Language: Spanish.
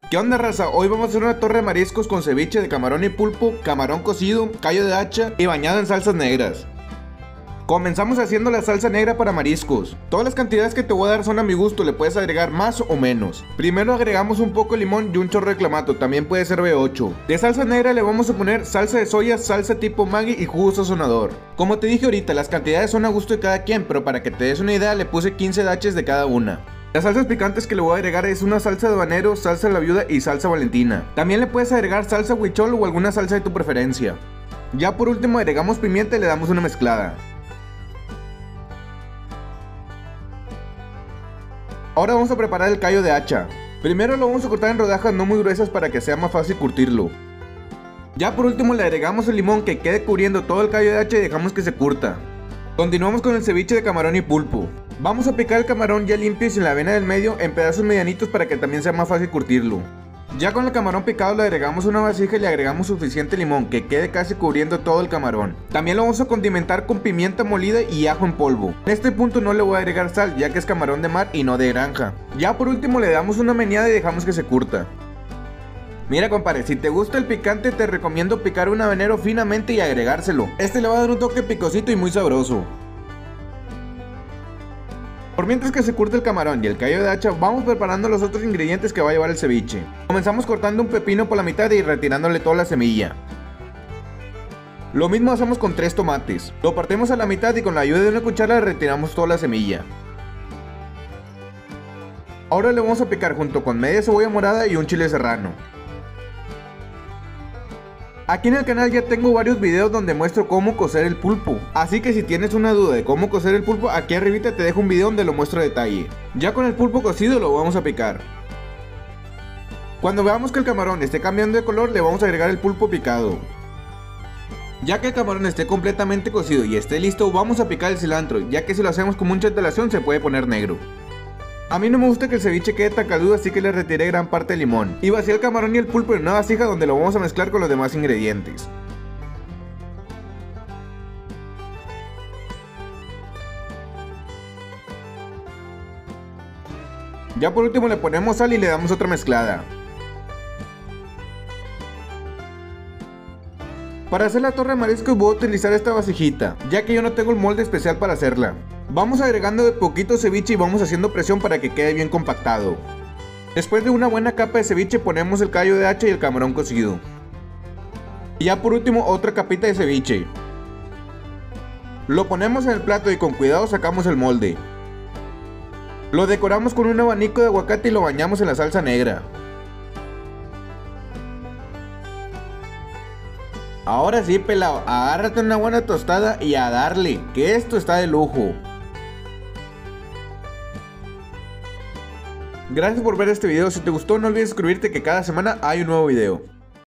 ¿Qué onda, raza? Hoy vamos a hacer una torre de mariscos con ceviche de camarón y pulpo, camarón cocido, callo de hacha y bañado en salsas negras. Comenzamos haciendo la salsa negra para mariscos. Todas las cantidades que te voy a dar son a mi gusto, le puedes agregar más o menos. Primero agregamos un poco de limón y un chorro de clamato, también puede ser B8. De salsa negra le vamos a poner salsa de soya, salsa tipo Maggi y jugo sazonador. Como te dije ahorita, las cantidades son a gusto de cada quien, pero para que te des una idea le puse 15 daches de cada una. Las salsas picantes que le voy a agregar es una salsa de habanero, salsa de la viuda y salsa valentina. También le puedes agregar salsa huichol o alguna salsa de tu preferencia. Ya por último agregamos pimienta y le damos una mezclada. Ahora vamos a preparar el callo de hacha. Primero lo vamos a cortar en rodajas no muy gruesas para que sea más fácil curtirlo. Ya por último le agregamos el limón que quede cubriendo todo el callo de hacha y dejamos que se curta. Continuamos con el ceviche de camarón y pulpo. Vamos a picar el camarón ya limpio y sin la vena del medio en pedazos medianitos para que también sea más fácil curtirlo. Ya con el camarón picado le agregamos una vasija y le agregamos suficiente limón que quede casi cubriendo todo el camarón. También lo vamos a condimentar con pimienta molida y ajo en polvo. En este punto no le voy a agregar sal ya que es camarón de mar y no de granja. Ya por último le damos una meneada y dejamos que se curta. Mira compadre, si te gusta el picante te recomiendo picar un habanero finamente y agregárselo. Este le va a dar un toque picosito y muy sabroso. Por mientras que se curte el camarón y el callo de hacha, vamos preparando los otros ingredientes que va a llevar el ceviche. Comenzamos cortando un pepino por la mitad y retirándole toda la semilla. Lo mismo hacemos con 3 tomates. Lo partimos a la mitad y con la ayuda de una cuchara le retiramos toda la semilla. Ahora le vamos a picar junto con media cebolla morada y un chile serrano. Aquí en el canal ya tengo varios videos donde muestro cómo cocer el pulpo, así que si tienes una duda de cómo cocer el pulpo, aquí arribita te dejo un video donde lo muestro a detalle. Ya con el pulpo cocido lo vamos a picar. Cuando veamos que el camarón esté cambiando de color le vamos a agregar el pulpo picado. Ya que el camarón esté completamente cocido y esté listo, vamos a picar el cilantro, ya que si lo hacemos con mucha antelación se puede poner negro. A mí no me gusta que el ceviche quede tan caldudo, así que le retiré gran parte del limón. Y vacié el camarón y el pulpo en una vasija donde lo vamos a mezclar con los demás ingredientes. Ya por último le ponemos sal y le damos otra mezclada. Para hacer la torre de mariscos voy a utilizar esta vasijita, ya que yo no tengo el molde especial para hacerla. Vamos agregando de poquito ceviche y vamos haciendo presión para que quede bien compactado. Después de una buena capa de ceviche ponemos el callo de hacha y el camarón cocido. Y ya por último otra capita de ceviche. Lo ponemos en el plato y con cuidado sacamos el molde. Lo decoramos con un abanico de aguacate y lo bañamos en la salsa negra. Ahora sí, pelado, agárrate una buena tostada y a darle, que esto está de lujo. Gracias por ver este video, si te gustó no olvides suscribirte que cada semana hay un nuevo video.